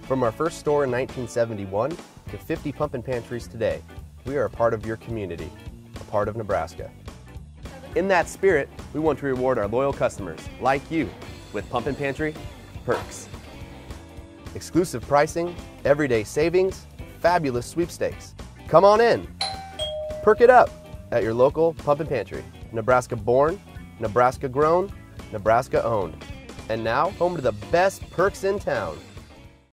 From our first store in 1971 to 50 pumpkin pantries today, we are a part of your community, a part of Nebraska. In that spirit, we want to reward our loyal customers, like you, with Pumpkin Pantry Perks. Exclusive pricing, everyday savings, fabulous sweepstakes. Come on in. Perk it up at your local Pumpkin Pantry. Nebraska born, Nebraska grown, Nebraska owned. And now, home to the best perks in town.